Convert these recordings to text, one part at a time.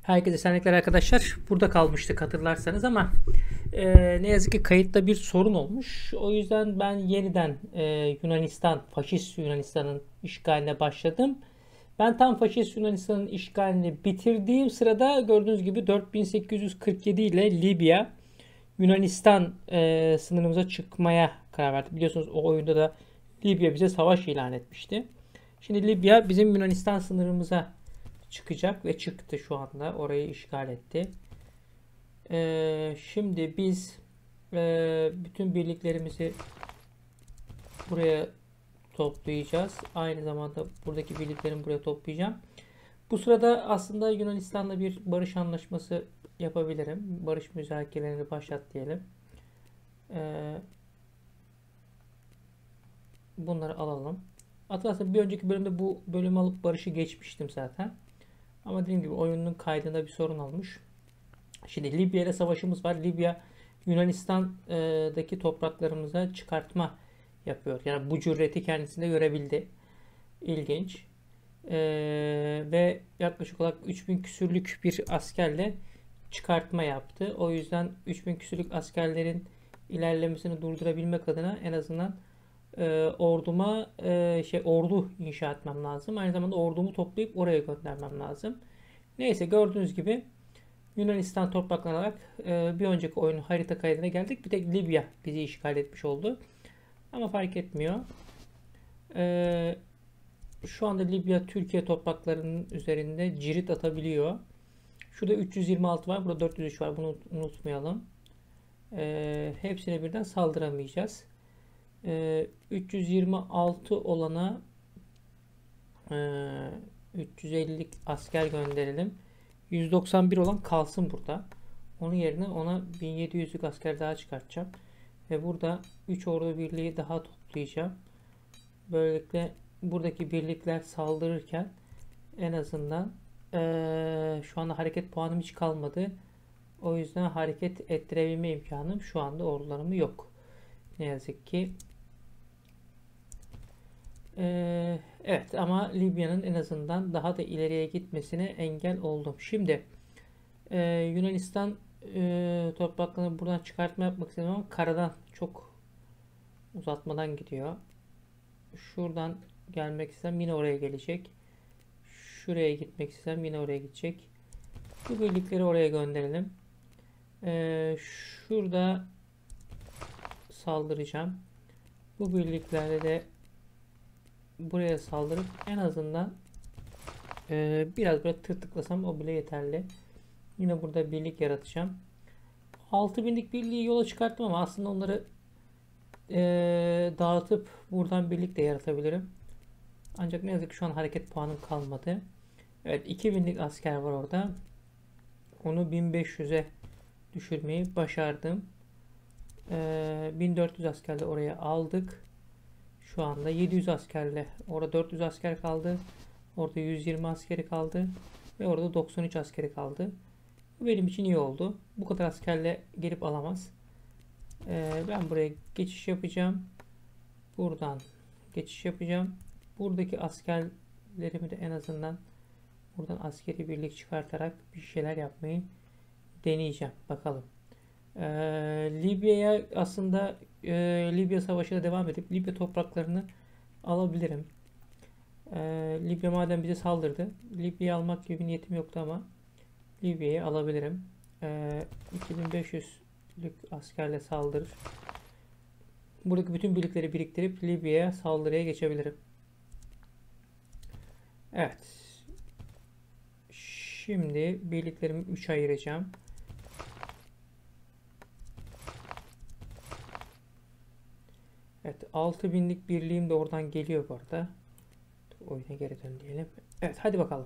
Herkese esenlikler arkadaşlar. Burada kalmıştık hatırlarsanız ama ne yazık ki kayıtta bir sorun olmuş. O yüzden ben yeniden Yunanistan, faşist Yunanistan'ın işgaline başladım. Ben tam faşist Yunanistan'ın işgalini bitirdiğim sırada gördüğünüz gibi 4847 ile Libya Yunanistan sınırımıza çıkmaya karar verdi. Biliyorsunuz o oyunda da Libya bize savaş ilan etmişti. Şimdi Libya bizim Yunanistan sınırımıza çıkacak ve çıktı şu anda. Orayı işgal etti. Şimdi biz bütün birliklerimizi buraya toplayacağız. Aynı zamanda buradaki birliklerimi buraya toplayacağım. Bu sırada aslında Yunanistan'la bir barış anlaşması yapabilirim. Barış müzakerelerini başlat diyelim. Bunları alalım. Hatırlarsanız bir önceki bölümde bu bölümü alıp barışı geçmiştim zaten. Ama dediğim gibi oyunun kaydında bir sorun olmuş. Şimdi Libya ile savaşımız var. Libya Yunanistan'daki topraklarımıza çıkartma yapıyor. Yani bu cüreti kendisinde görebildi. İlginç. Ve yaklaşık olarak 3000 küsürlük bir askerle çıkartma yaptı. O yüzden 3000 küsürlük askerlerin ilerlemesini durdurabilmek adına en azından orduma ordu inşa etmem lazım. Aynı zamanda ordumu toplayıp oraya göndermem lazım. Neyse gördüğünüz gibi Yunanistan topraklanarak bir önceki oyunun harita kaydına geldik. Bir tek Libya bizi işgal etmiş oldu. Ama fark etmiyor. Şu anda Libya Türkiye topraklarının üzerinde cirit atabiliyor. Şurada 326 var. Burada 403 var. Bunu unutmayalım. Hepsine birden saldıramayacağız. 326 olana 350 asker gönderelim. 191 olan kalsın burada. Onun yerine ona 1700'lük asker daha çıkartacağım. Ve burada 3 ordu birliği daha toplayacağım. Böylelikle buradaki birlikler saldırırken en azından şu anda hareket puanım hiç kalmadı. O yüzden hareket ettirebilme imkanım şu anda ordularımı yok. Ne yazık ki. Evet ama Libya'nın en azından daha da ileriye gitmesine engel oldum. Şimdi Yunanistan topraklarını buradan çıkartma yapmak istedim ama karadan çok uzatmadan gidiyor. Şuradan gelmek istem yine oraya gelecek. Şuraya gitmek istem yine oraya gidecek. Bu birlikleri oraya gönderelim. Şurada saldıracağım. Bu birliklerle de buraya saldırıp en azından biraz böyle tırtıklasam o bile yeterli. Yine burada birlik yaratacağım. 6000'lik birliği yola çıkarttım ama aslında onları dağıtıp buradan birlik de yaratabilirim. Ancak ne yazık ki şu an hareket puanım kalmadı. Evet 2000'lik asker var orada. Onu 1500'e düşürmeyi başardım. 1400 askerle oraya aldık. Şu anda 700 askerle orada 400 asker kaldı. Orada 120 askeri kaldı. Ve orada 93 askeri kaldı. Bu benim için iyi oldu. Bu kadar askerle gelip alamaz. Ben buraya geçiş yapacağım. Buradan geçiş yapacağım. Buradaki askerlerimi de en azından buradan askeri birlik çıkartarak bir şeyler yapmayı deneyeceğim. Bakalım. Libya'ya aslında Libya savaşına devam edip Libya topraklarını alabilirim. Libya madem bize saldırdı. Libya'yı almak gibi bir niyetim yoktu ama Libya'yı alabilirim. 2500'lük askerle saldırır. Buradaki bütün birlikleri biriktirip Libya'ya saldırıya geçebilirim. Evet. Şimdi birliklerimi 3 ayıracağım. Evet 6000'lik birliğim de oradan geliyor bu arada. Oyuna geri dön diyelim. Evet hadi bakalım.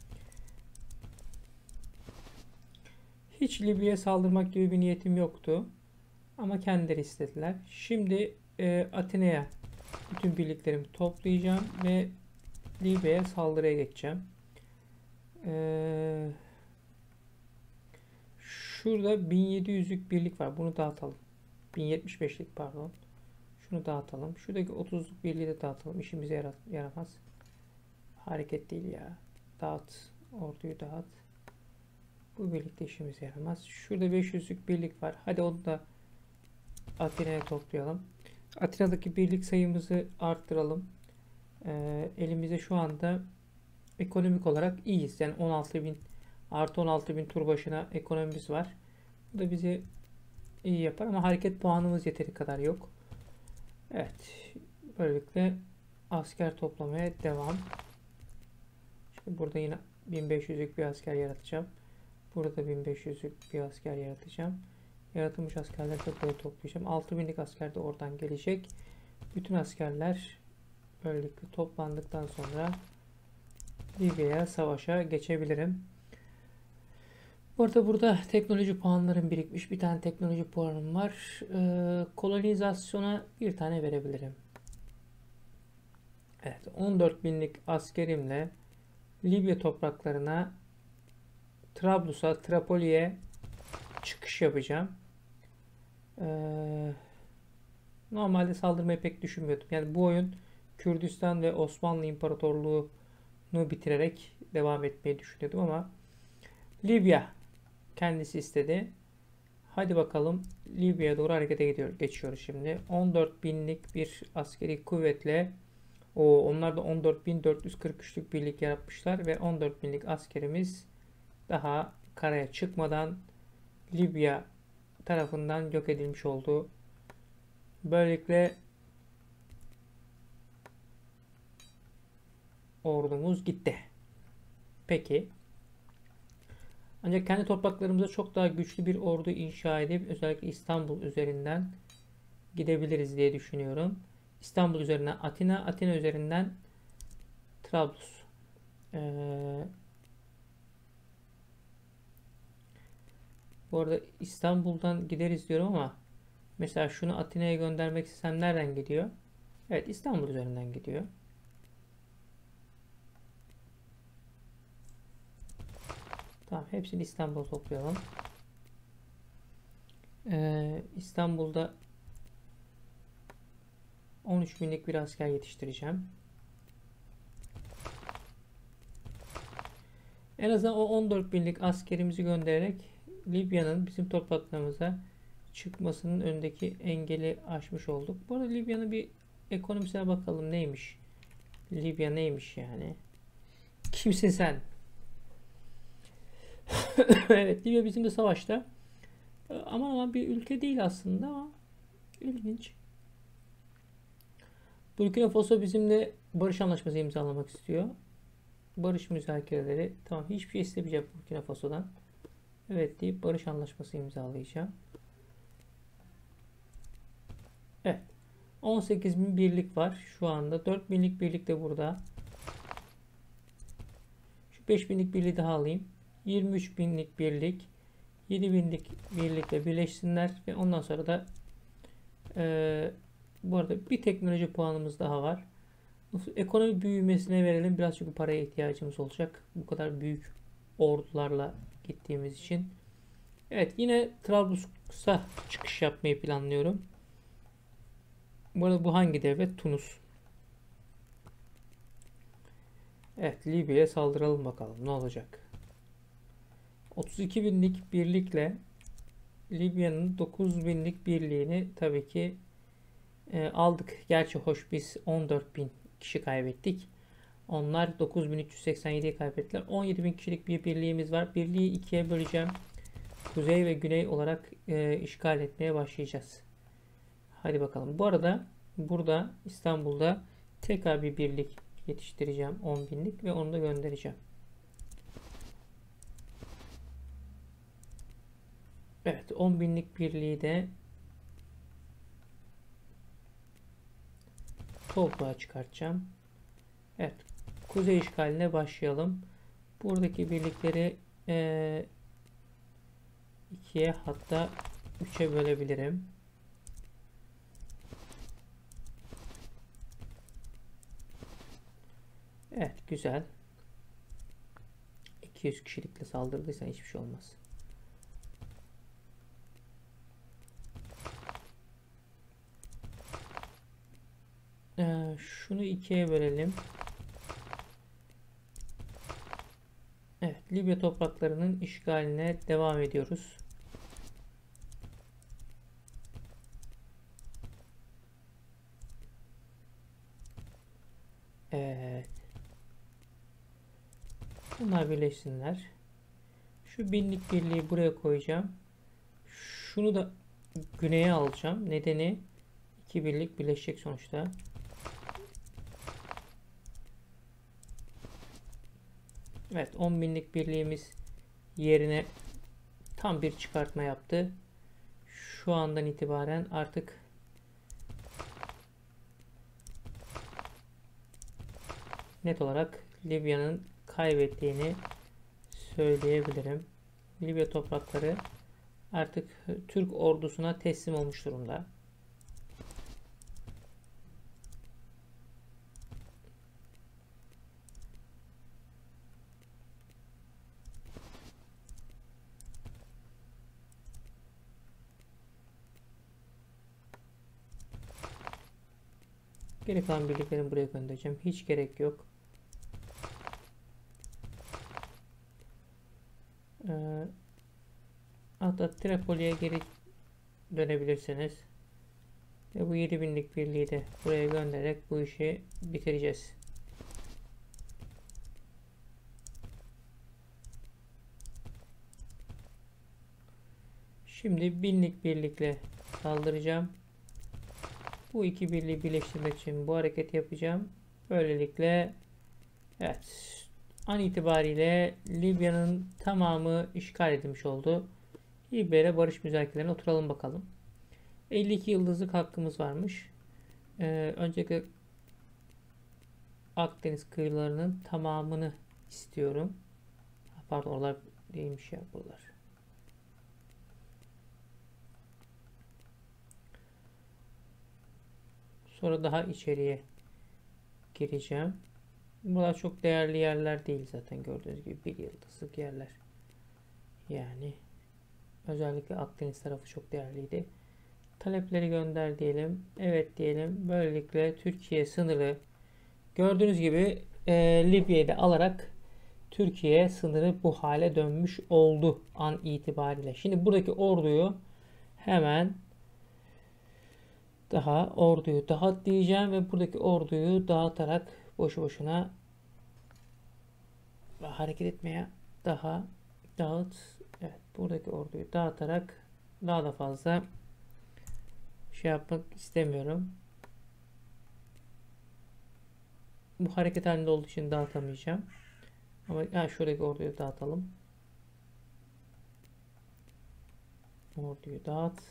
Hiç Libya'ya saldırmak gibi bir niyetim yoktu. Ama kendileri istediler. Şimdi Atina'ya bütün birliklerimi toplayacağım ve Libya'ya saldırıya geçeceğim. Şurada 1700'lük birlik var. Bunu dağıtalım. 1075'lik pardon. Şunu dağıtalım. Şuradaki 30'luk birliği de dağıtalım. İşimize yaramaz. Hareket değil ya. Dağıt. Orduyu dağıt. Bu birlikte işimize yaramaz. Şurada 500'lük birlik var. Hadi onu da Atina'ya toplayalım. Atina'daki birlik sayımızı arttıralım. Elimizde şu anda ekonomik olarak iyiyiz. Yani 16.000 artı 16.000 tur başına ekonomimiz var. Bu da bizi iyi yapar ama hareket puanımız yeteri kadar yok. Evet. Böylelikle asker toplamaya devam. Şimdi burada yine 1500'lük bir asker yaratacağım. Burada 1500'lük bir asker yaratacağım. Yaratılmış askerleri de buraya toplayacağım. 6000'lik asker de oradan gelecek. Bütün askerler böylelikle toplandıktan sonra Libya'ya savaşa geçebilirim. Bu arada burada teknoloji puanlarım birikmiş. Bir tane teknoloji puanım var. Kolonizasyona bir tane verebilirim. Evet, 14.000'lik askerimle Libya topraklarına Trablus'a, Tripoli'ye çıkış yapacağım. Normalde saldırmayı pek düşünmüyordum. Yani bu oyun Kürdistan ve Osmanlı İmparatorluğu'nu bitirerek devam etmeyi düşünüyordum ama Libya kendisi istedi. Hadi bakalım Libya'ya doğru harekete geçiyoruz şimdi. 14.000'lik bir askeri kuvvetle onlar da 14.443'lük birlik yaratmışlar ve 14.000'lik askerimiz daha karaya çıkmadan Libya tarafından yok edilmiş oldu. Böylelikle ordumuz gitti. Peki. Ancak kendi topraklarımıza çok daha güçlü bir ordu inşa edip özellikle İstanbul üzerinden gidebiliriz diye düşünüyorum. İstanbul üzerinden Atina, Atina üzerinden Trablus. Bu arada İstanbul'dan gideriz diyorum ama mesela şunu Atina'ya göndermek istesem nereden gidiyor? Evet, İstanbul üzerinden gidiyor. Tamam, hepsini İstanbul'a toplayalım. İstanbul'da 13.000'lik bir asker yetiştireceğim. En azından o 14.000'lik askerimizi göndererek Libya'nın bizim topraklarımıza çıkmasının önündeki engeli aşmış olduk. Bu arada Libya'nın bir ekonomisine bakalım neymiş. Libya neymiş yani? Kimsin sen? Evet, Libya bizim de savaşta. Aman bir ülke değil aslında ama ilginç. Burkina Faso bizimle barış anlaşması imzalamak istiyor. Barış müzakereleri. Tamam, hiçbir şey istemeyeceğim Burkina Faso'dan. Evet deyip barış anlaşması imzalayacağım. Evet. 18.000 birlik var şu anda. 4.000'lik birlik de burada. Şu 5.000'lik birliği daha alayım. 23.000'lik birlik, 7.000'lik birlikle birleşsinler ve ondan sonra da bu arada bir teknoloji puanımız daha var. Ekonomi büyümesine verelim. Biraz çünkü paraya ihtiyacımız olacak. Bu kadar büyük ordularla gittiğimiz için. Evet, yine Trablus'a çıkış yapmayı planlıyorum. Bu arada bu hangi devlet? Tunus. Evet, Libya'ya saldıralım bakalım ne olacak. 32.000'lik birlikle Libya'nın 9.000'lik birliğini tabii ki aldık. Gerçi hoş biz 14.000 kişi kaybettik. Onlar 9.387'yi kaybettiler. 17.000 kişilik bir birliğimiz var. Birliği ikiye böleceğim. Kuzey ve güney olarak işgal etmeye başlayacağız. Hadi bakalım. Bu arada burada İstanbul'da tekrar bir birlik yetiştireceğim 10.000'lik ve onu da göndereceğim. Evet, 10.000'lik birliği de Topluğa çıkartacağım. Evet, kuzey işgaline başlayalım. Buradaki birlikleri ikiye hatta 3'e bölebilirim. Evet, güzel. 200 kişilikle saldırdıysan hiçbir şey olmaz. Şunu ikiye bölelim. Evet, Libya topraklarının işgaline devam ediyoruz. Evet. Bunlar birleşsinler. Şu binlik birliği buraya koyacağım. Şunu da güneye alacağım. Nedeni iki birlik birleşecek sonuçta. Evet, 10 binlik birliğimiz yerine tam bir çıkartma yaptı. Şu andan itibaren artık net olarak Libya'nın kaybettiğini söyleyebilirim. Libya toprakları artık Türk ordusuna teslim olmuş durumda. Geri kalan birliklerimi buraya göndereceğim. Hiç gerek yok. Hatta Tripoli'ye geri dönebilirsiniz. Ve bu 7000'lik birliği de buraya göndererek bu işi bitireceğiz. Şimdi binlik birlikle saldıracağım. Bu iki birliği birleştirmek için bu hareketi yapacağım. Böylelikle evet, an itibariyle Libya'nın tamamı işgal edilmiş oldu. Libya'ya barış müzakerelerine oturalım bakalım. 52 yıldızlık hakkımız varmış. Öncelikle Akdeniz kıyılarının tamamını istiyorum. Pardon, oralar değilmiş ya, buralar. Sonra daha içeriye gireceğim. Buralar çok değerli yerler değil zaten, gördüğünüz gibi bir yıldızlık yerler. Yani özellikle Akdeniz tarafı çok değerliydi. Talepleri gönder diyelim. Evet diyelim. Böylelikle Türkiye sınırı gördüğünüz gibi Libya'yı da alarak Türkiye sınırı bu hale dönmüş oldu an itibariyle. Şimdi buradaki orduyu hemen orduyu dağıt diyeceğim ve buradaki orduyu dağıtarak boşu boşuna hareket etmeye dağıt. Evet, buradaki orduyu dağıtarak daha da fazla şey yapmak istemiyorum. Bu hareket halinde olduğu için dağıtamayacağım. Ama şuradaki orduyu dağıtalım. Orduyu dağıt.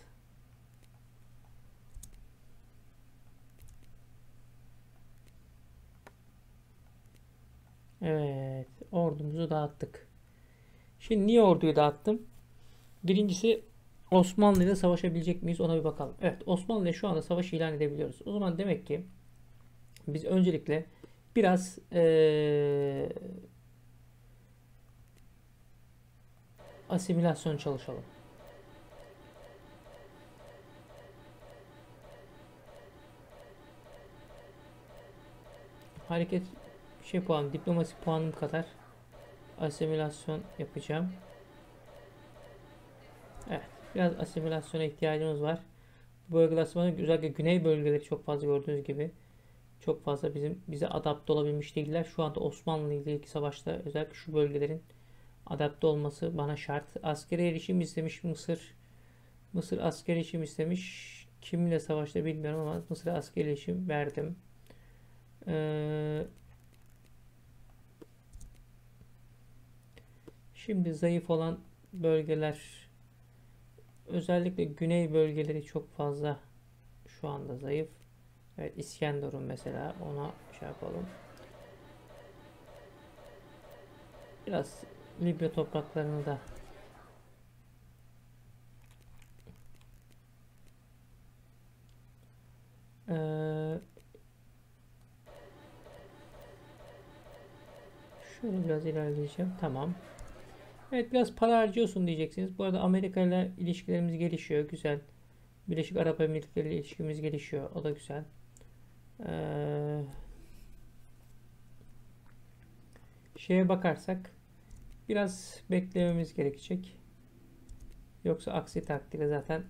Evet, ordumuzu dağıttık. Şimdi niye orduyu dağıttım? Birincisi, Osmanlı ile savaşabilecek miyiz, ona bir bakalım. Evet, Osmanlı ile şu anda savaş ilan edebiliyoruz. O zaman demek ki biz öncelikle biraz asimilasyon çalışalım. Hareket puanı, diplomasi puanım kadar asimilasyon yapacağım. Evet, biraz asimilasyona ihtiyacımız var. Bu bölgeler, özellikle güney bölgeleri çok fazla gördüğünüz gibi çok fazla bize adapte olabilmiş değiller. Şu anda Osmanlı ile ilgili savaşta özellikle şu bölgelerin adapte olması bana şart. Askeri erişim istemiş Mısır. Mısır askeri erişim istemiş. Kiminle savaşta bilmiyorum ama Mısır'a askeri erişim verdim. Şimdi zayıf olan bölgeler, özellikle güney bölgeleri çok fazla şu anda zayıf. Evet, İskenderun mesela, ona şey yapalım. Biraz Libya topraklarını da şöyle biraz ilerleyeceğim. Tamam. Evet, biraz para harcıyorsun diyeceksiniz. Bu arada Amerika ile ilişkilerimiz gelişiyor. Güzel. Birleşik Arap Emirlikleri ile ilişkimiz gelişiyor. O da güzel. Şeye bakarsak biraz beklememiz gerekecek. Yoksa aksi takdirde zaten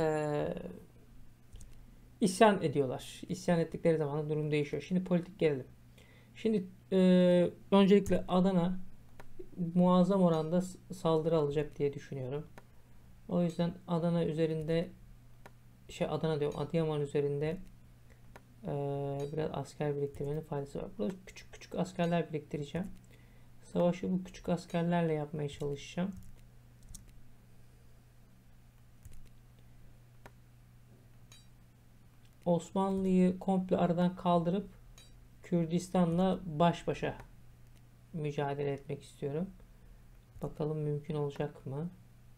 isyan ediyorlar. İsyan ettikleri zaman da durum değişiyor. Şimdi politik gelelim. Şimdi öncelikle Adana muazzam oranda saldırı alacak diye düşünüyorum. O yüzden Adana üzerinde Adana diyorum, Adıyaman üzerinde biraz asker biriktirmenin faydası var. Burada küçük küçük askerler biriktireceğim. Savaşı bu küçük askerlerle yapmaya çalışacağım. Osmanlı'yı komple aradan kaldırıp Kürdistan'la baş başa mücadele etmek istiyorum. Bakalım mümkün olacak mı?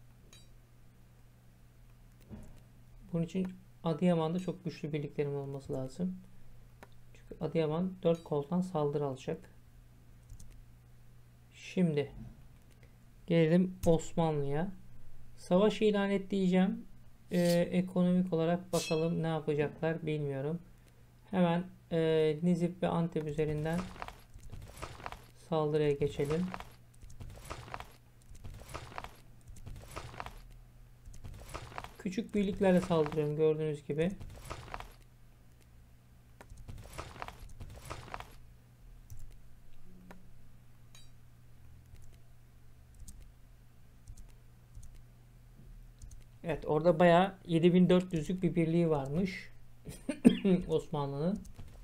Bunun için Adıyaman'da çok güçlü birliklerim olması lazım. Çünkü Adıyaman 4 koldan saldırı alacak. Şimdi gelelim Osmanlı'ya. Savaş ilan et diyeceğim. Ekonomik olarak bakalım ne yapacaklar bilmiyorum. Hemen Nizip ve Antep üzerinden saldırıya geçelim. Küçük birliklerle saldırıyorum gördüğünüz gibi. Evet, orada bayağı 7400'lük bir birliği varmış Osmanlı'nın.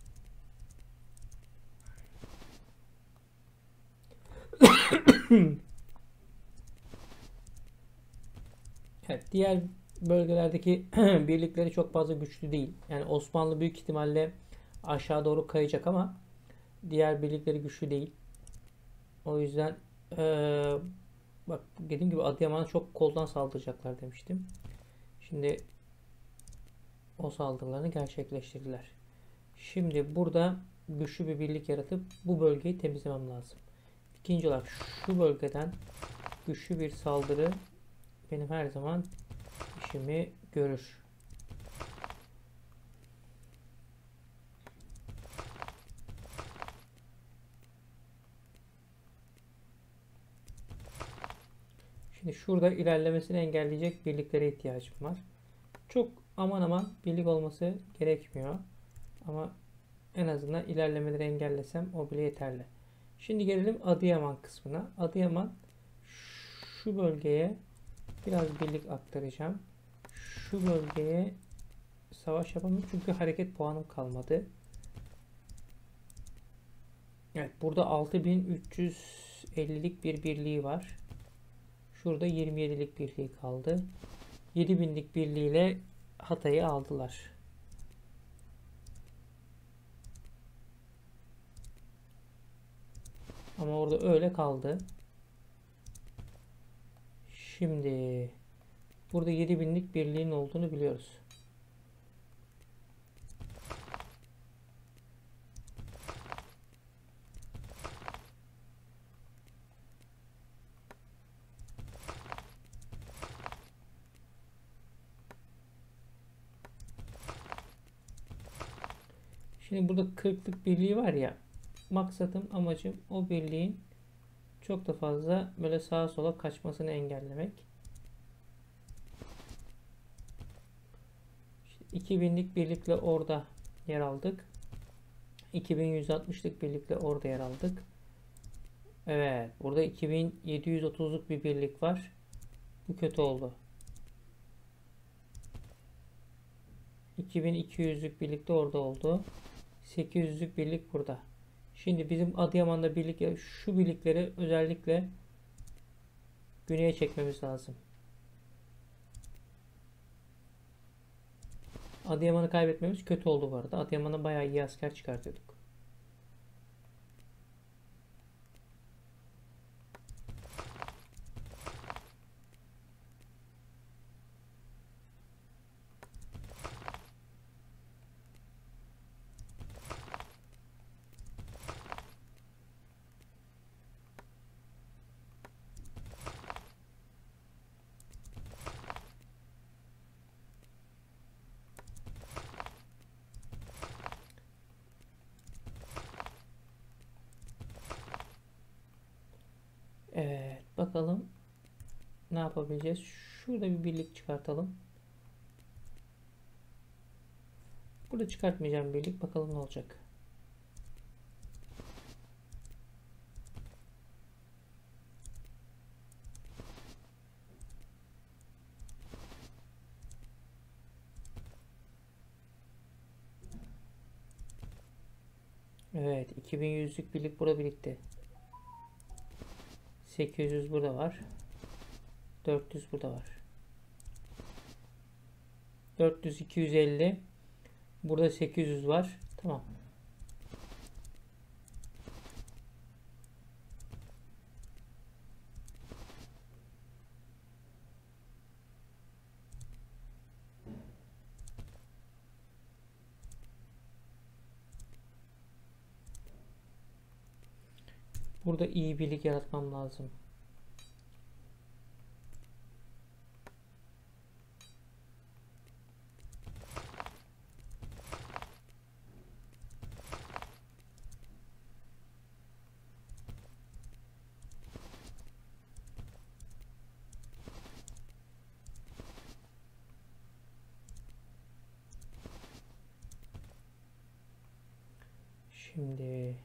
Evet, diğer bölgelerdeki birlikleri çok fazla güçlü değil. Yani Osmanlı büyük ihtimalle aşağı doğru kayacak ama diğer birlikleri güçlü değil. O yüzden bak dediğim gibi Adıyaman'a çok koldan saldıracaklar demiştim. Şimdi o saldırılarını gerçekleştirdiler. Şimdi burada güçlü bir birlik yaratıp bu bölgeyi temizlemem lazım. İkinci olarak şu bölgeden güçlü bir saldırı benim her zaman işimi görür. Şimdi şurada ilerlemesini engelleyecek birliklere ihtiyacım var. Çok aman aman birlik olması gerekmiyor. Ama en azından ilerlemeleri engellesem o bile yeterli. Şimdi gelelim Adıyaman kısmına. Adıyaman şu bölgeye biraz birlik aktaracağım. Şu bölgeye savaş yapamıyorum çünkü hareket puanım kalmadı. Evet, burada 6350'lik bir birliği var. Şurada 27'lik birliği kaldı. 7000'lik birliğiyle Hatay'ı aldılar. Ama orada öyle kaldı. Şimdi burada 7000'lik birliğin olduğunu biliyoruz. Şimdi burada 40'lık birliği var ya. Maksadım, amacım o birliğin çok da fazla böyle sağa sola kaçmasını engellemek. İşte 2000'lik birlikle orada yer aldık. 2160'lık birlikle orada yer aldık. Evet, burada 2730'luk bir birlik var. Bu kötü oldu. 2200'lük birlik de orada oldu. 800'lük birlik burada. Şimdi bizim Adıyaman'da birlik, şu birlikleri özellikle güneye çekmemiz lazım. Adıyaman'ı kaybetmemiz kötü oldu bu arada. Adıyaman'a bayağı iyi asker çıkartıyorduk. Evet. Bakalım ne yapabileceğiz. Şurada bir birlik çıkartalım. Burada çıkartmayacağım birlik. Bakalım ne olacak. Evet, 2100'lük birlik burada birlikte. 800 burada var. 400 burada var. 400, 250. Burada 800 var. Tamam. Burada iyi birlik yaratmam lazım. Şimdi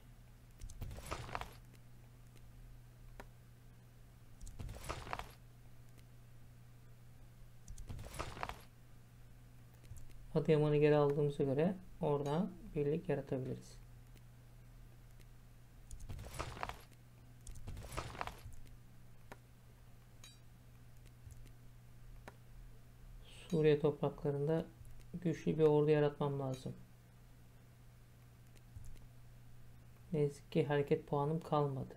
Adıyaman'ı geri aldığımıza göre oradan birlik yaratabiliriz. Suriye topraklarında güçlü bir ordu yaratmam lazım. Ne yazık ki hareket puanım kalmadı.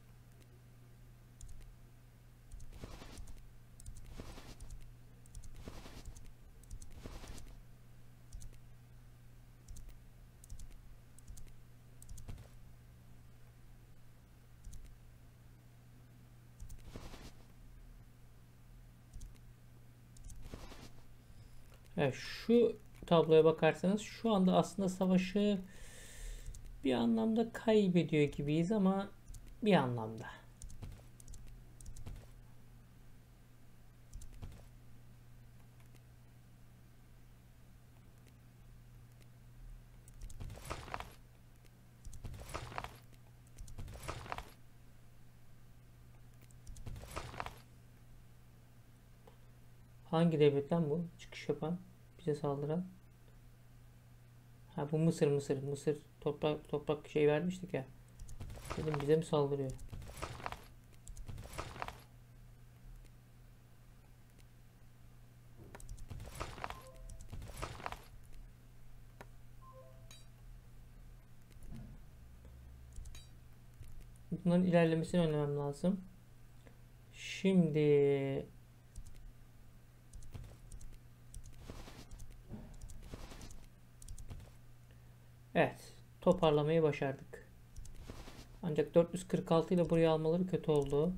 Evet, şu tabloya bakarsanız şu anda aslında savaşı bir anlamda kaybediyor gibiyiz ama bir anlamda. Hangi devletten bu çıkış yapan, bize saldıran? Ha, bu Mısır toprak şey vermiştik ya. Dedim bize mi saldırıyor? Bunların ilerlemesini önlemem lazım. Şimdi evet, toparlamayı başardık. Ancak 446 ile buraya almaları kötü oldu.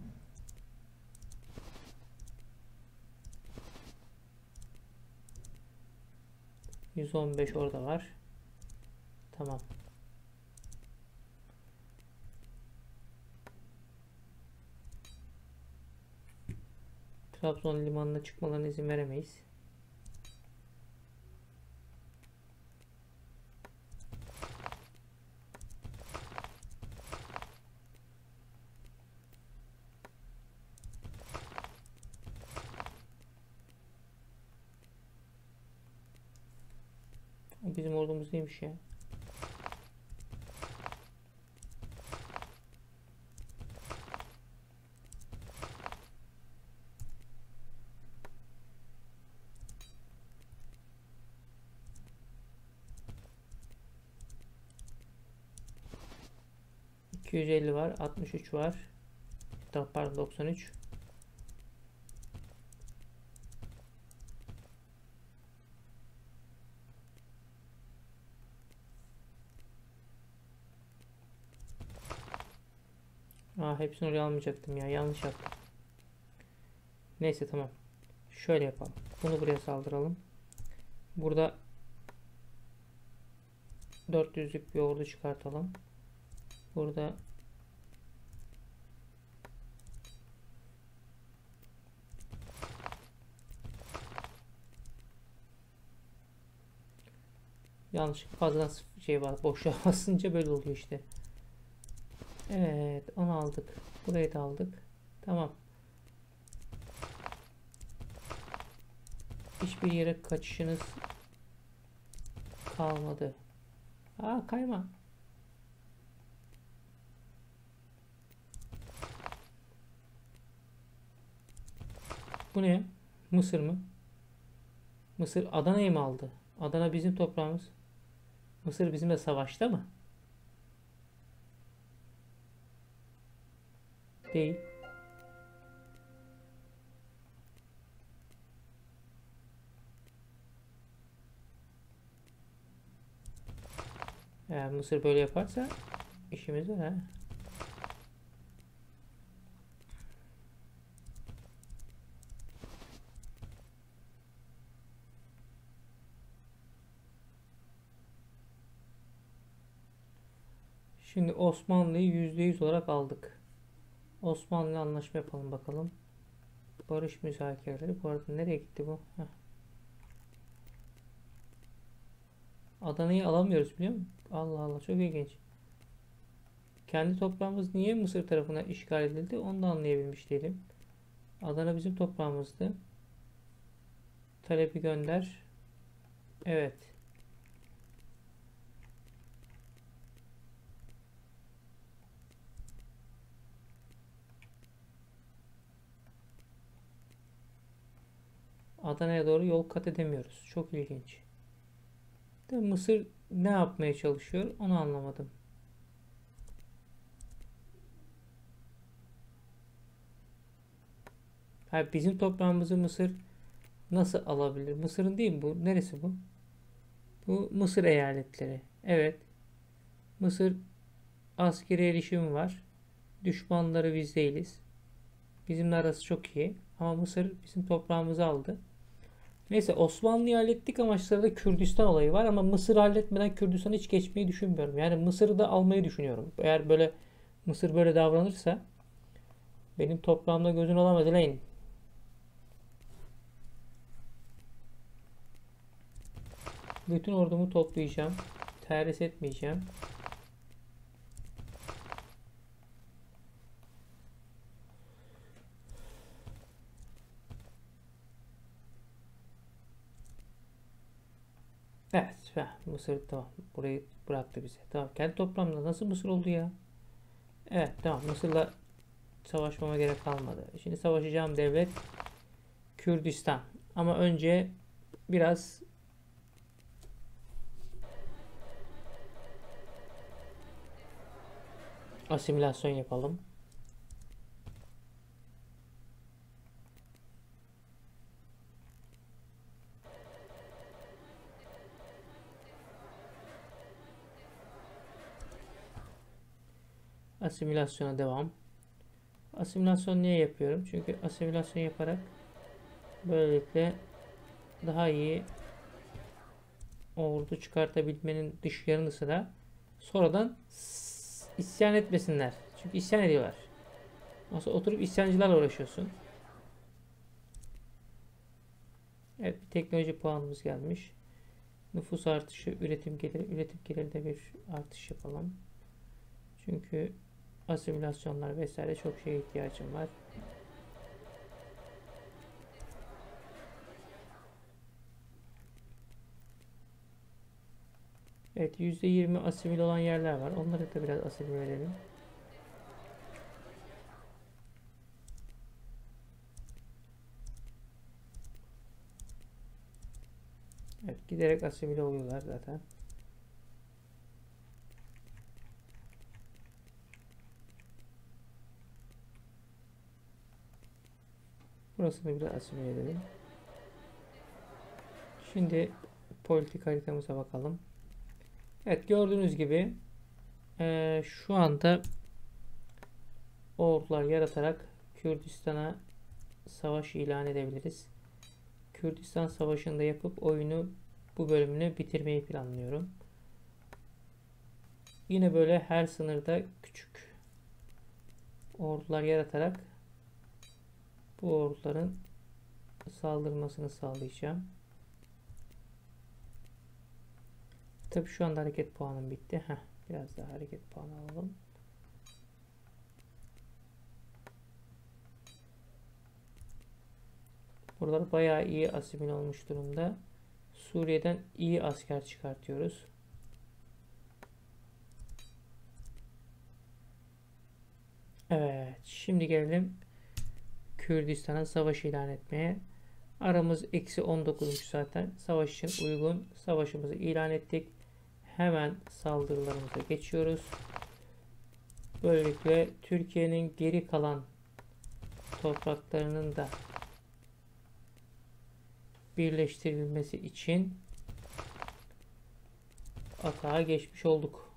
%15 orada var. Tamam. Trabzon limanına çıkmalarına izin veremeyiz. O bizim ordumuz değilmiş ya. ...250 var, 63 var. Pardon, 93. Hepsini oraya almayacaktım ya. Yanlış yaptım. Neyse, tamam. Şöyle yapalım. Bunu buraya saldıralım. Burada 400'lük bir ordu çıkartalım. Burada Yanlışlıkla fazladan şey var. Boşluğa basınca böyle oluyor işte. Evet, onu aldık. Burayı da aldık. Tamam. Hiçbir yere kaçışınız kalmadı. Aa, kayma. Bu ne? Mısır mı? Mısır Adana'yı mı aldı? Adana bizim toprağımız. Mısır bizimle savaşta mı? Değil. Eğer Mısır böyle yaparsa işimiz var ha. Şimdi Osmanlı'yı %100 olarak aldık. Osmanlı'yla anlaşma yapalım bakalım. Barış müzakereleri. Bu arada nereye gitti bu? Heh. Adana'yı alamıyoruz biliyor musun? Allah Allah, çok ilginç. Kendi toprağımız niye Mısır tarafına işgal edildi onu da anlayabilmiş değilim. Adana bizim toprağımızdı. Talebi gönder. Evet. Adana'ya doğru yol kat edemiyoruz. Çok ilginç. De Mısır ne yapmaya çalışıyor onu anlamadım. Ha, bizim toprağımızı Mısır nasıl alabilir? Mısır'ın değil mi bu? Neresi bu? Bu Mısır eyaletleri. Evet. Mısır askeri erişimi var. Düşmanları biz değiliz. Bizimle arası çok iyi. Ama Mısır bizim toprağımızı aldı. Neyse, Osmanlı'yı hallettik ama sırada Kürdistan olayı var ama Mısır halletmeden Kürdistan'ı hiç geçmeyi düşünmüyorum. Yani Mısır'ı da almayı düşünüyorum. Eğer böyle Mısır böyle davranırsa benim toprağımda gözün olamaz Elaine. Bütün ordumu toplayacağım. Terhis etmeyeceğim. Evet. Mısır tamam. Burayı bıraktı bize. Tamam. Kendi toprağımda nasıl Mısır oldu ya? Evet tamam. Mısır'la savaşmama gerek kalmadı. Şimdi savaşacağım devlet Kürdistan. Ama önce biraz asimilasyon yapalım. Asimilasyona devam. Asimilasyon niye yapıyorum? Çünkü asimilasyon yaparak böylelikle daha iyi ordu çıkartabilmenin dış yanı sıra sonradan isyan etmesinler. Çünkü isyan ediyorlar. Nasıl oturup isyancılarla uğraşıyorsun. Evet, bir teknoloji puanımız gelmiş. Nüfus artışı, üretim gelirinde bir artış yapalım. Çünkü asimilasyonlar vesaire çok şeye ihtiyacım var. Evet, %20 asimil olan yerler var. Onları da biraz asimil edelim. Evet, giderek asimile oluyorlar zaten. Burasını biraz asimile edelim. Şimdi politik haritamıza bakalım. Evet, gördüğünüz gibi şu anda ordular yaratarak Kürdistan'a savaş ilan edebiliriz. Kürdistan Savaşı'nda yapıp oyunu bu bölümünü bitirmeyi planlıyorum. Yine böyle her sınırda küçük ordular yaratarak bu orduların saldırmasını sağlayacağım. Tabii şu anda hareket puanım bitti. Heh, biraz daha hareket puanı alalım. Buralar bayağı iyi asimil olmuş durumda. Suriye'den iyi asker çıkartıyoruz. Evet, şimdi gelelim Kürdistan'a savaş ilan etmeye. Aramız -19'muş zaten. Savaş için uygun. Savaşımızı ilan ettik. Hemen saldırılarımıza geçiyoruz. Böylelikle Türkiye'nin geri kalan topraklarının da birleştirilmesi için atağa geçmiş olduk.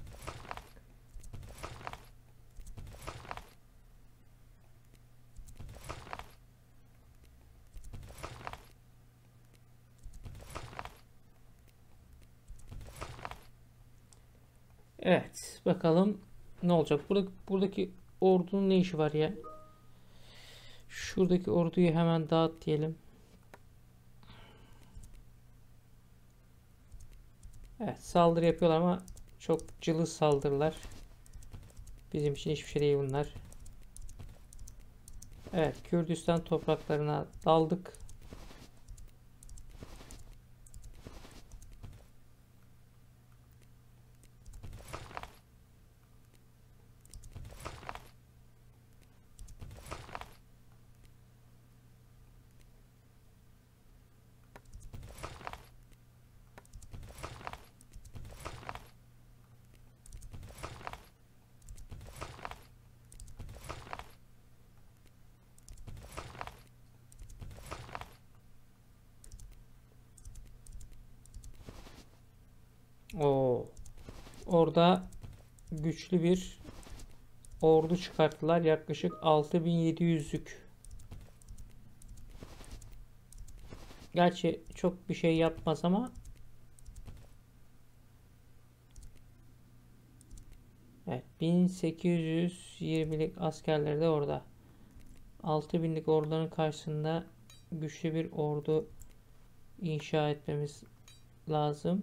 Evet, bakalım ne olacak. Buradaki ordunun ne işi var ya? Şuradaki orduyu hemen dağıt diyelim. Evet, saldırı yapıyorlar ama çok cılız saldırılar. Bizim için hiçbir şey değil bunlar. Evet, Kürdistan topraklarına daldık. Oo, orada güçlü bir ordu çıkarttılar. Yaklaşık 6700'lük. Gerçi çok bir şey yapmaz ama evet, 1820'lik askerleri de orada. 6000'lik orduların karşısında güçlü bir ordu inşa etmemiz lazım.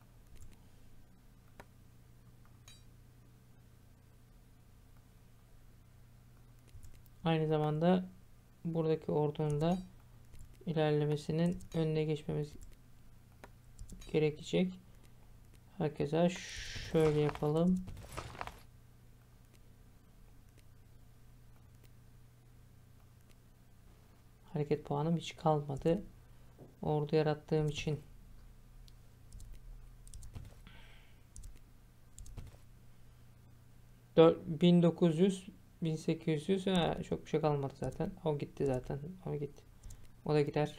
Aynı zamanda buradaki ordunun da ilerlemesinin önüne geçmemiz gerekecek. Herkese şöyle yapalım. Hareket puanım hiç kalmadı. Ordu yarattığım için. 1900 1800 çok bir şey kalmadı zaten. O gitti zaten. O gitti. O da gider.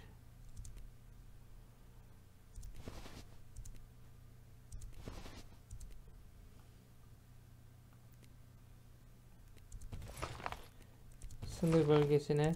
Sınır bölgesine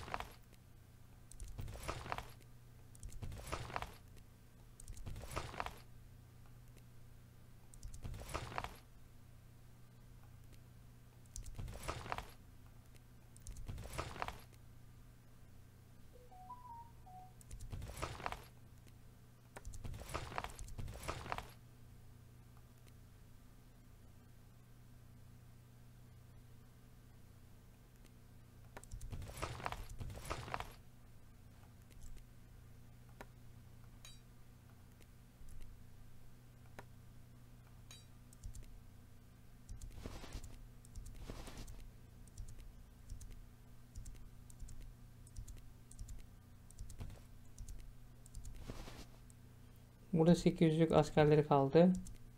burada 800'lük askerleri kaldı.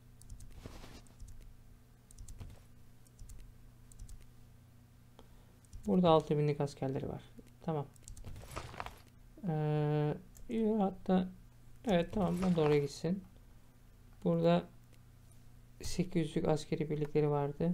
Burada 6000'lik askerleri var. Tamam. Hatta evet, tamam, o da oraya gitsin. Burada 800'lük askeri birlikleri vardı.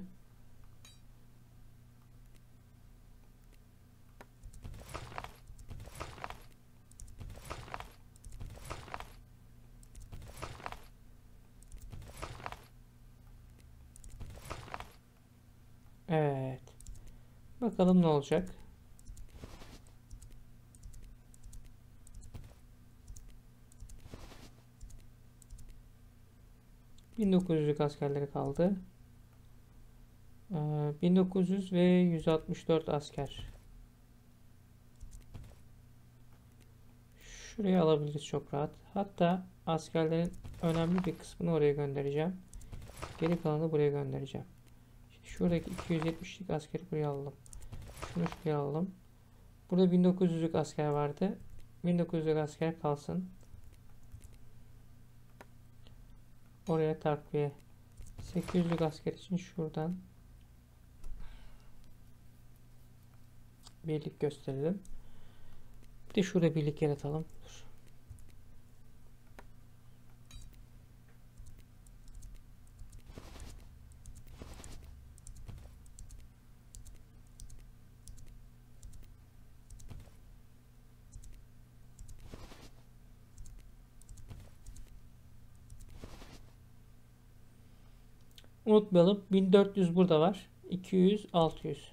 Evet. Bakalım ne olacak. 1900'lük askerleri kaldı. 1900 ve 164 asker. Şuraya alabiliriz çok rahat. Hatta askerlerin önemli bir kısmını oraya göndereceğim. Geri kalanı buraya göndereceğim. Şimdi şuradaki 270'lik askeri buraya alalım. Şunu şuraya alalım. Burada 1900'lük asker vardı. 1900'lük asker kalsın. Oraya takviye. 800'lük asker için şuradan birlik gösterelim. Bir de şurada birlik yaratalım. Dur. Unutmayalım. 1400 burada var. 200, 600.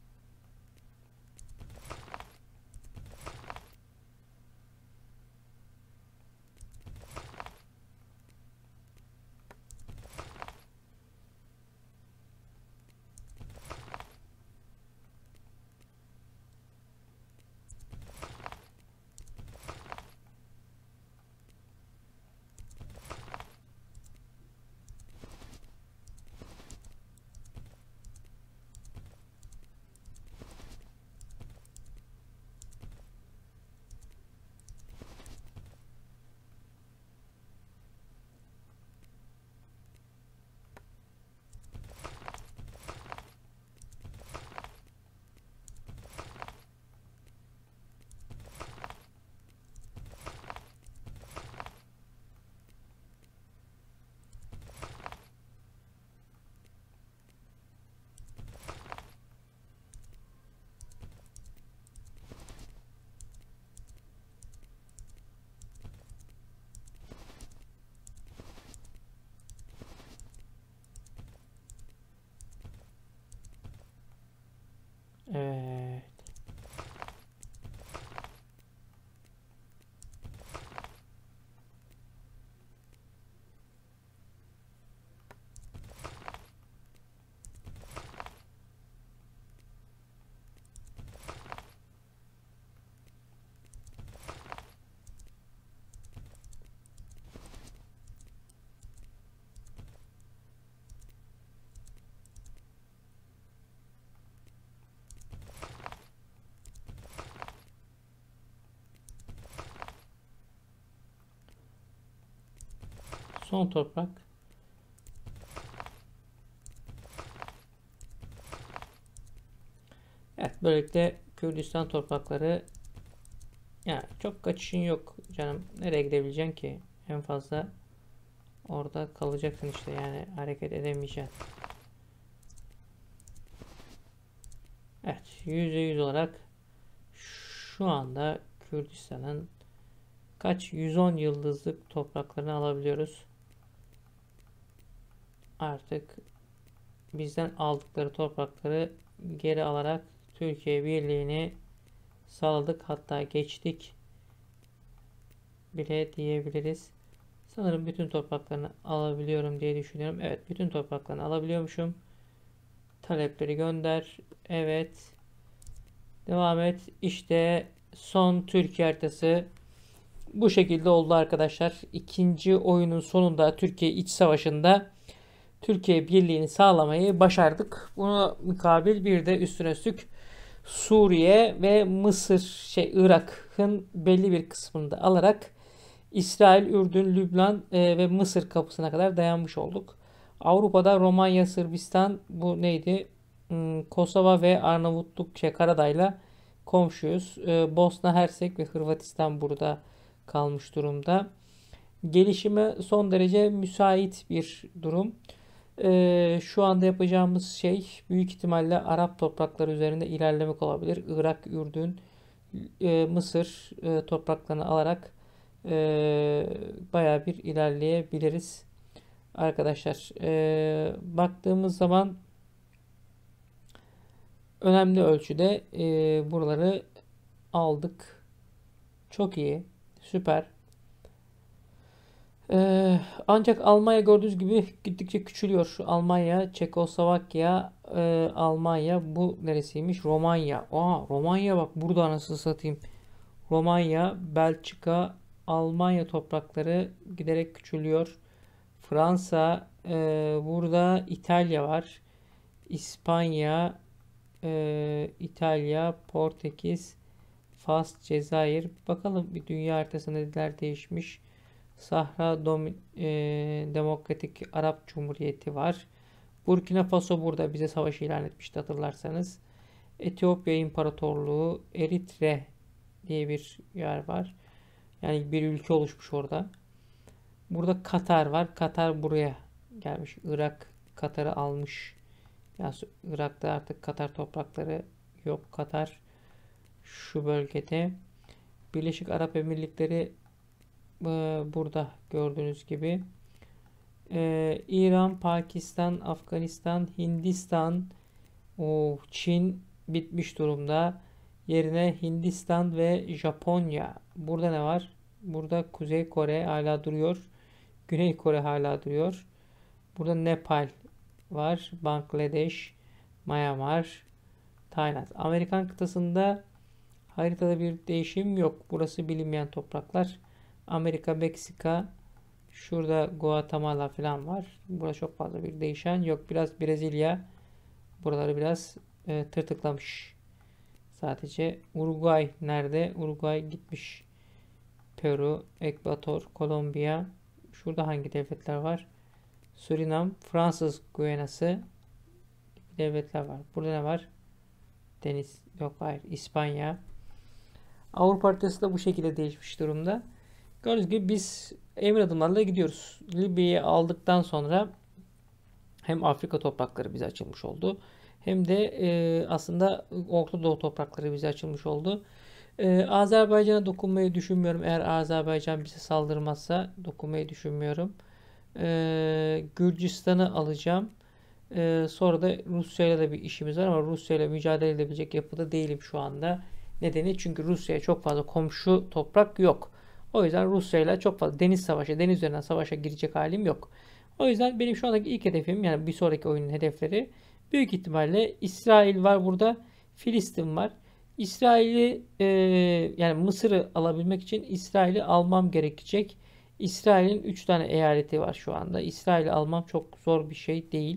Evet. Son toprak. Evet, böylelikle Kürdistan toprakları, yani çok kaçışın yok canım. Nereye gidebileceksin ki? En fazla orada kalacaksın işte, yani hareket edemeyeceksin. Evet, %100 olarak şu anda Kürdistan'ın kaç 110 yıldızlık topraklarını alabiliyoruz. Artık bizden aldıkları toprakları geri alarak Türkiye Birliği'ni sağladık, hatta geçtik bile diyebiliriz. Sanırım bütün topraklarını alabiliyorum diye düşünüyorum. Evet, bütün topraklarını alabiliyormuşum. Talepleri gönder. Evet. Devam et. İşte son Türkiye haritası bu şekilde oldu arkadaşlar. İkinci oyunun sonunda Türkiye İç Savaşı'nda Türkiye birliğini sağlamayı başardık. Buna mukabil bir de üstüne üstlük Suriye ve Mısır, Irak'ın belli bir kısmını da alarak İsrail, Ürdün, Lübnan ve Mısır kapısına kadar dayanmış olduk. Avrupa'da Romanya, Sırbistan, bu neydi? Kosova ve Arnavutluk, Karadağ'la komşuyuz. Bosna Hersek ve Hırvatistan burada kalmış durumda. Gelişime son derece müsait bir durum. Şu anda yapacağımız şey büyük ihtimalle Arap toprakları üzerinde ilerlemek olabilir. Irak, Ürdün, Mısır topraklarını alarak bayağı bir ilerleyebiliriz arkadaşlar. Baktığımız zaman önemli ölçüde buraları aldık. Çok iyi. Süper. Ancak Almanya gördüğünüz gibi gittikçe küçülüyor. Almanya, Çekoslovakya, Almanya, bu neresiymiş? Romanya. Romanya bak burada, anasını satayım. Romanya, Belçika, Almanya toprakları giderek küçülüyor. Fransa, burada İtalya var. İspanya, İtalya, Portekiz, Fas, Cezayir. Bakalım bir dünya haritasında neler değişmiş. Sahra Demokratik Arap Cumhuriyeti var. Burkina Faso burada bize savaş ilan etmişti, hatırlarsanız. Etiyopya İmparatorluğu, Eritre diye bir yer var. Yani bir ülke oluşmuş orada. Burada Katar var. Katar buraya gelmiş. Irak Katar'ı almış. Yani Irak'ta artık Katar toprakları yok. Katar şu bölgede. Birleşik Arap Emirlikleri burada gördüğünüz gibi. İran, Pakistan, Afganistan, Hindistan, Çin bitmiş durumda. Yerine Hindistan ve Japonya. Burada ne var? Burada Kuzey Kore hala duruyor. Güney Kore hala duruyor. Burada Nepal var. Bangladeş, Myanmar, Tayland. Amerikan kıtasında haritada bir değişim yok. Burası bilinmeyen topraklar. Amerika, Meksika, şurada Guatemala falan var. Burada çok fazla bir değişen yok. Biraz Brezilya buraları biraz tırtıklamış. Sadece Uruguay nerede? Uruguay gitmiş. Peru, Ekvator, Kolombiya. Şurada hangi devletler var? Surinam, Fransız Guyanası gibi devletler var. Burada ne var? Deniz yok, hayır. İspanya. Avrupa haritası da bu şekilde değişmiş durumda. Gördüğünüz gibi biz emir adımlarla gidiyoruz. Libya'yı aldıktan sonra hem Afrika toprakları bize açılmış oldu. Hem de aslında Orta Doğu toprakları bize açılmış oldu. Azerbaycan'a dokunmayı düşünmüyorum. Eğer Azerbaycan bize saldırmazsa dokunmayı düşünmüyorum. Gürcistan'ı alacağım. Sonra da Rusya'yla da bir işimiz var ama Rusya'yla mücadele edebilecek yapıda değilim şu anda. Nedeni, çünkü Rusya'ya çok fazla komşu toprak yok. O yüzden Rusya'yla çok fazla deniz üzerinden savaşa girecek halim yok. O yüzden benim şu andaki ilk hedefim, yani bir sonraki oyunun hedefleri, büyük ihtimalle İsrail var burada. Filistin var. İsrail'i yani Mısır'ı alabilmek için İsrail'i almam gerekecek. İsrail'in 3 tane eyaleti var şu anda. İsrail'i almam çok zor bir şey değil.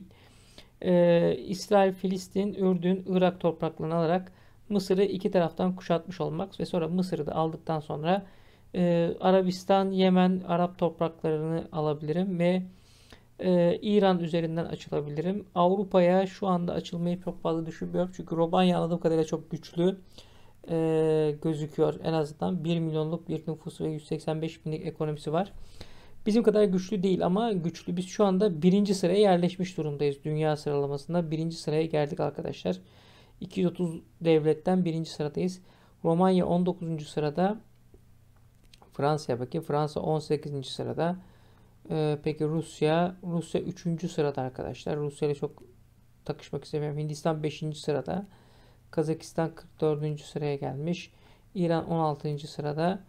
İsrail, Filistin, Ürdün, Irak topraklarını alarak Mısır'ı iki taraftan kuşatmış olmak ve sonra Mısır'ı da aldıktan sonra Arabistan, Yemen, Arap topraklarını alabilirim ve İran üzerinden açılabilirim. Avrupa'ya şu anda açılmayı çok fazla düşünmüyorum. Çünkü Romanya anladığım kadarıyla çok güçlü gözüküyor. En azından 1 milyonluk bir nüfusu ve 185 binlik ekonomisi var. Bizim kadar güçlü değil ama güçlü. Biz şu anda birinci sıraya yerleşmiş durumdayız. Dünya sıralamasında birinci sıraya geldik arkadaşlar. 230 devletten birinci sıradayız. Romanya 19. sırada. Fransa'ya bakayım. Fransa 18. sırada. Peki Rusya 3. sırada arkadaşlar. Rusya ile çok takışmak istemiyorum. Hindistan 5. sırada. Kazakistan 44. sıraya gelmiş. İran 16. sırada.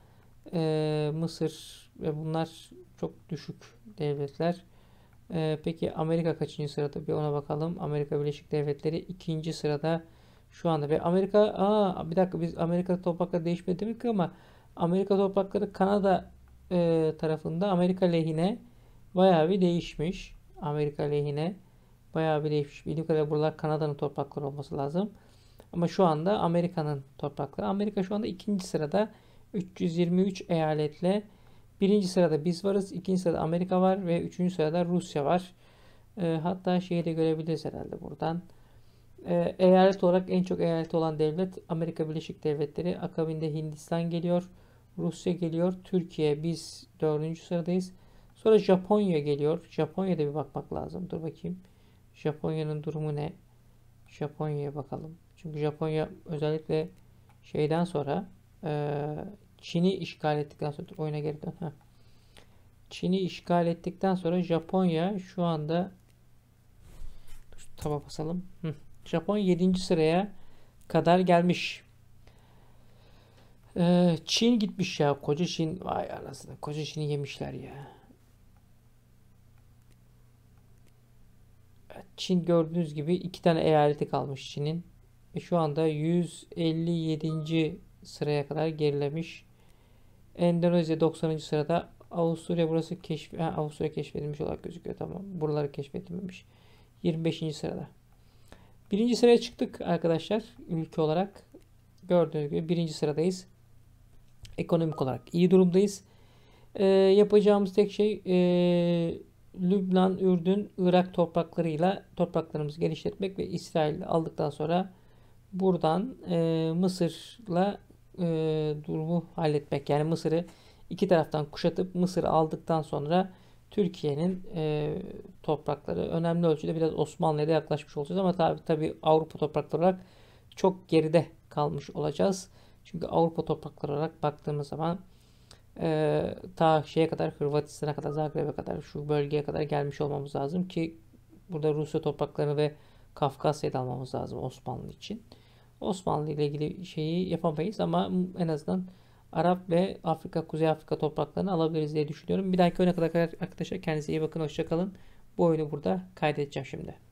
Mısır ve bunlar çok düşük devletler. Peki Amerika kaçıncı sırada? Bir ona bakalım. Amerika Birleşik Devletleri 2. sırada şu anda. Ve Amerika, bir dakika, biz Amerika toprakları değişmedi demek ki, ama Amerika toprakları Kanada tarafında Amerika lehine bayağı bir değişmiş. Amerika lehine bayağı bir değişmiş. Bildiğim kadarıyla buralar Kanada'nın toprakları olması lazım. Ama şu anda Amerika'nın toprakları. Amerika şu anda 2. sırada 323 eyaletle. 1. sırada biz varız. 2. sırada Amerika var ve 3. sırada Rusya var. Hatta şeyi de görebiliriz herhalde buradan. Eyalet olarak en çok eyaleti olan devlet Amerika Birleşik Devletleri. Akabinde Hindistan geliyor. Rusya geliyor. Türkiye, biz 4. sıradayız. Sonra Japonya geliyor. Japonya'da bir bakmak lazım. Dur bakayım. Japonya'nın durumu ne? Japonya'ya bakalım. Çünkü Japonya özellikle şeyden sonra Çin'i işgal ettikten sonra oyuna geri dön. Çin'i işgal ettikten sonra Japonya şu anda, taba basalım. Japonya 7. sıraya kadar gelmiş. Çin gitmiş ya. Koca Çin. Vay anasını. Koca Çin'i yemişler ya. Çin gördüğünüz gibi 2 tane eyaleti kalmış Çin'in. Şu anda 157. sıraya kadar gerilemiş. Endonezya 90. sırada. Avusturya burası Avusturya keşfedilmiş olarak gözüküyor. Tamam. Buraları keşfedilmemiş. 25. sırada. Birinci sıraya çıktık arkadaşlar. Ülke olarak. Gördüğünüz gibi birinci sıradayız. Ekonomik olarak iyi durumdayız. Yapacağımız tek şey Lübnan, Ürdün, Irak topraklarıyla topraklarımızı genişletmek ve İsrail'i aldıktan sonra buradan Mısır'la durumu halletmek. Yani Mısır'ı iki taraftan kuşatıp Mısır'ı aldıktan sonra Türkiye'nin toprakları önemli ölçüde biraz Osmanlı'ya da yaklaşmış olacağız ama tabii Avrupa toprakları olarak çok geride kalmış olacağız. Çünkü Avrupa toprakları olarak baktığımız zaman ta şeye kadar Hırvatistan'a kadar Zagreb'e kadar şu bölgeye kadar gelmiş olmamız lazım ki burada Rusya topraklarını ve Kafkasya'yı da almamız lazım Osmanlı için. Osmanlı ile ilgili şeyi yapamayız ama en azından Arap ve Kuzey Afrika topraklarını alabiliriz diye düşünüyorum. Bir dahaki oyuna kadar arkadaşlar kendinize iyi bakın. Hoşça kalın. Bu oyunu burada kaydedeceğim şimdi.